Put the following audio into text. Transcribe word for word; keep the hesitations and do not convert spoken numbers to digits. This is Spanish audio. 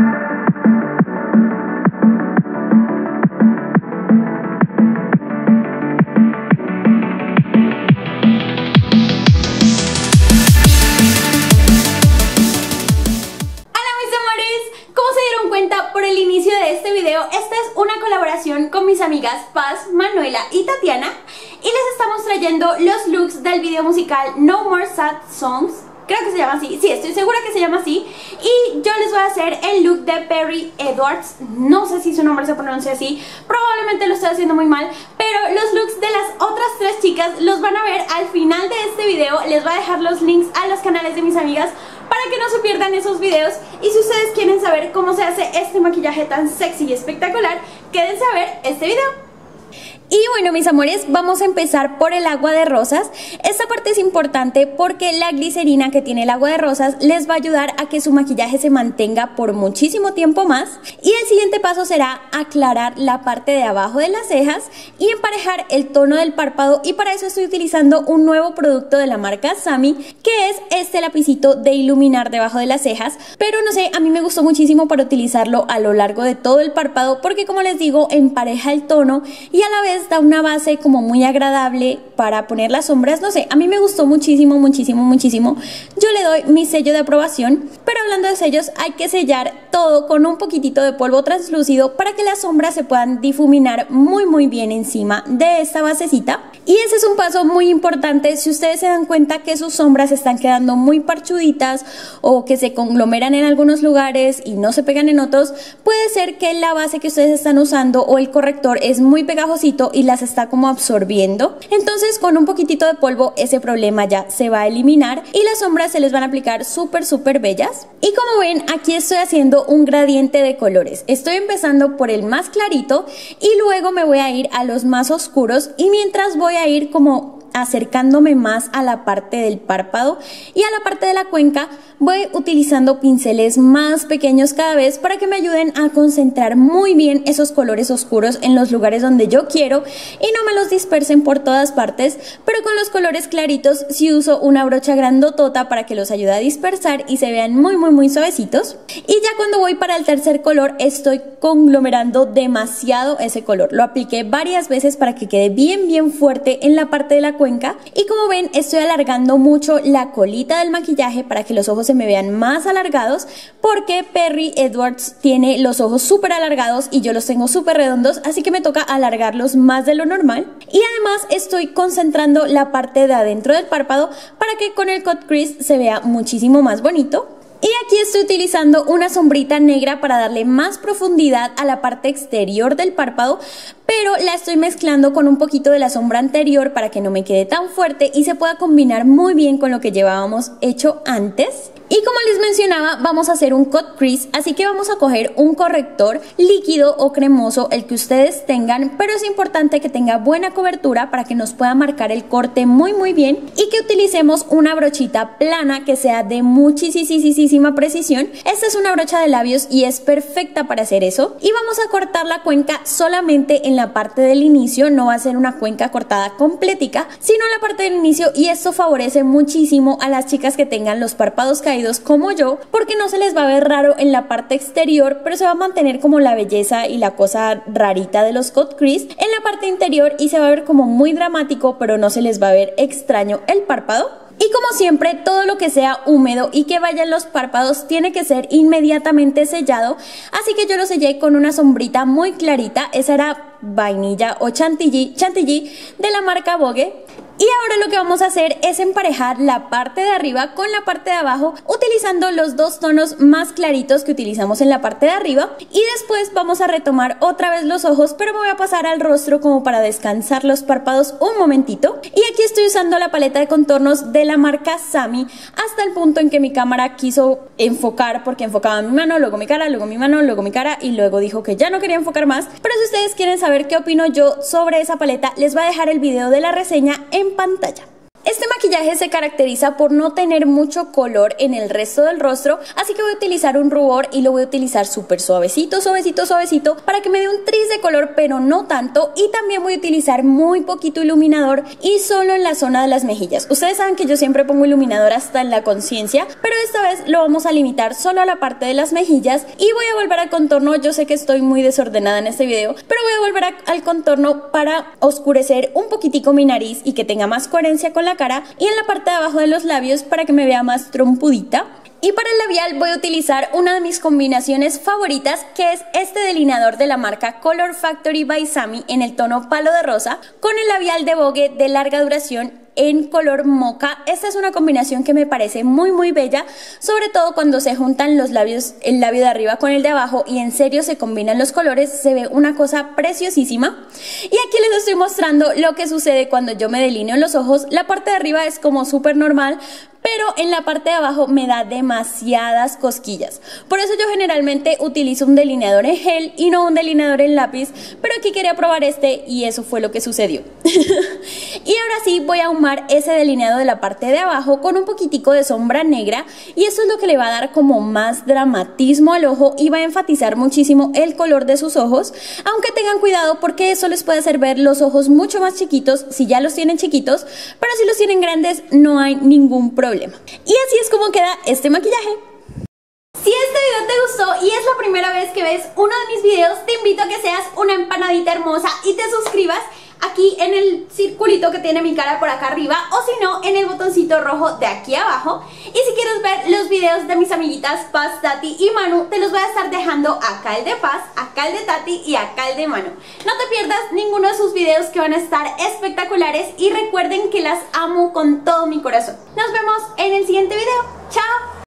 Por el inicio de este video, esta es una colaboración con mis amigas Paz, Manuela y Tatiana, y les estamos trayendo los looks del video musical No More Sad Songs. Creo que se llama así, sí, estoy segura que se llama así. Y yo les voy a hacer el look de Perry Edwards. No sé si su nombre se pronuncia así, probablemente lo estoy haciendo muy mal, pero los looks de las otras tres chicas los van a ver al final de este video. Les voy a dejar los links a los canales de mis amigas para que no se pierdan esos videos. Y si ustedes quieren saber cómo se hace este maquillaje tan sexy y espectacular, quédense a ver este video. Y bueno, mis amores, vamos a empezar por el agua de rosas. Esta parte es importante porque la glicerina que tiene el agua de rosas les va a ayudar a que su maquillaje se mantenga por muchísimo tiempo más. Y el siguiente paso será aclarar la parte de abajo de las cejas y emparejar el tono del párpado, y para eso estoy utilizando un nuevo producto de la marca Sami, que es este lapicito de iluminar debajo de las cejas. Pero no sé, a mí me gustó muchísimo para utilizarlo a lo largo de todo el párpado porque, como les digo, empareja el tono y a la vez da una base como muy agradable para poner las sombras. No sé, a mí me gustó muchísimo, muchísimo, muchísimo. Yo le doy mi sello de aprobación. Pero hablando de sellos, hay que sellar todo con un poquitito de polvo translúcido para que las sombras se puedan difuminar muy muy bien encima de esta basecita. Y ese es un paso muy importante. Si ustedes se dan cuenta que sus sombras están quedando muy parchuditas o que se conglomeran en algunos lugares y no se pegan en otros, puede ser que la base que ustedes están usando o el corrector es muy pegajosito y las está como absorbiendo. Entonces, con un poquitito de polvo ese problema ya se va a eliminar y las sombras se les van a aplicar súper súper bellas. Y como ven, aquí estoy haciendo un gradiente de colores. Estoy empezando por el más clarito y luego me voy a ir a los más oscuros, y mientras voy a ir como acercándome más a la parte del párpado y a la parte de la cuenca, voy utilizando pinceles más pequeños cada vez para que me ayuden a concentrar muy bien esos colores oscuros en los lugares donde yo quiero y no me los dispersen por todas partes. Pero con los colores claritos sí uso una brocha grandotota para que los ayude a dispersar y se vean muy muy muy suavecitos. Y ya cuando voy para el tercer color estoy conglomerando demasiado ese color. Lo apliqué varias veces para que quede bien bien fuerte en la parte de la cuenca, y como ven estoy alargando mucho la colita del maquillaje para que los ojos se me vean más alargados, porque Perry Edwards tiene los ojos súper alargados y yo los tengo súper redondos, así que me toca alargarlos más de lo normal. Y además estoy concentrando la parte de adentro del párpado para que con el cut crease se vea muchísimo más bonito. Y aquí estoy utilizando una sombrita negra para darle más profundidad a la parte exterior del párpado, pero la estoy mezclando con un poquito de la sombra anterior para que no me quede tan fuerte y se pueda combinar muy bien con lo que llevábamos hecho antes. Y como les mencionaba, vamos a hacer un cut crease, así que vamos a coger un corrector líquido o cremoso, el que ustedes tengan, pero es importante que tenga buena cobertura para que nos pueda marcar el corte muy muy bien, y que utilicemos una brochita plana que sea de muchísima precisión. Esta es una brocha de labios y es perfecta para hacer eso. Y vamos a cortar la cuenca solamente en la parte del inicio, no va a ser una cuenca cortada completica, sino en la parte del inicio, y esto favorece muchísimo a las chicas que tengan los párpados caídos como yo, porque no se les va a ver raro en la parte exterior, pero se va a mantener como la belleza y la cosa rarita de los cut crease en la parte interior, y se va a ver como muy dramático, pero no se les va a ver extraño el párpado. Y como siempre, todo lo que sea húmedo y que vaya en los párpados tiene que ser inmediatamente sellado, así que yo lo sellé con una sombrita muy clarita. Esa era vainilla o chantilly, chantilly de la marca Vogue. Y ahora lo que vamos a hacer es emparejar la parte de arriba con la parte de abajo, utilizando los dos tonos más claritos que utilizamos en la parte de arriba. Y después vamos a retomar otra vez los ojos, pero me voy a pasar al rostro como para descansar los párpados un momentito. Y aquí estoy usando la paleta de contornos de la marca Sami, hasta el punto en que mi cámara quiso enfocar, porque enfocaba mi mano, luego mi cara, luego mi mano, luego mi cara, y luego dijo que ya no quería enfocar más. Pero si ustedes quieren saber qué opino yo sobre esa paleta, les voy a dejar el video de la reseña en pantalla. Este maquillaje se caracteriza por no tener mucho color en el resto del rostro, así que voy a utilizar un rubor y lo voy a utilizar súper suavecito, suavecito, suavecito para que me dé un tris de color, pero no tanto. Y también voy a utilizar muy poquito iluminador y solo en la zona de las mejillas. Ustedes saben que yo siempre pongo iluminador hasta en la conciencia, pero esta vez lo vamos a limitar solo a la parte de las mejillas. Y voy a volver al contorno. Yo sé que estoy muy desordenada en este video, pero voy a volver a, al contorno para oscurecer un poquitico mi nariz y que tenga más coherencia con la cara, y en la parte de abajo de los labios para que me vea más trompudita. Y para el labial voy a utilizar una de mis combinaciones favoritas, que es este delineador de la marca Color Factory by Sammy en el tono palo de rosa, con el labial de Vogue de larga duración en color mocha. Esta es una combinación que me parece muy muy bella, sobre todo cuando se juntan los labios, el labio de arriba con el de abajo, y en serio se combinan los colores, se ve una cosa preciosísima. Y aquí les estoy mostrando lo que sucede cuando yo me delineo los ojos. La parte de arriba es como súper normal, pero en la parte de abajo me da demasiadas cosquillas. Por eso yo generalmente utilizo un delineador en gel y no un delineador en lápiz, pero aquí quería probar este y eso fue lo que sucedió. Y ahora sí voy a ahumar ese delineado de la parte de abajo con un poquitico de sombra negra, y eso es lo que le va a dar como más dramatismo al ojo y va a enfatizar muchísimo el color de sus ojos, aunque tengan cuidado porque eso les puede hacer ver los ojos mucho más chiquitos si ya los tienen chiquitos, pero si los tienen grandes no hay ningún problema. Y así es como queda este maquillaje. Si este video te gustó y es la primera vez que ves uno de mis videos, te invito a que seas una empanadita hermosa y te suscribas aquí en el circulito que tiene mi cara por acá arriba, o si no, en el botoncito rojo de aquí abajo. Y si quieres ver los videos de mis amiguitas Paz, Tati y Manu, te los voy a estar dejando acá el de Paz, acá el de Tati y acá el de Manu. No te pierdas ninguno de sus videos, que van a estar espectaculares, y recuerden que las amo con todo mi corazón. Nos vemos en el siguiente video. ¡Chao!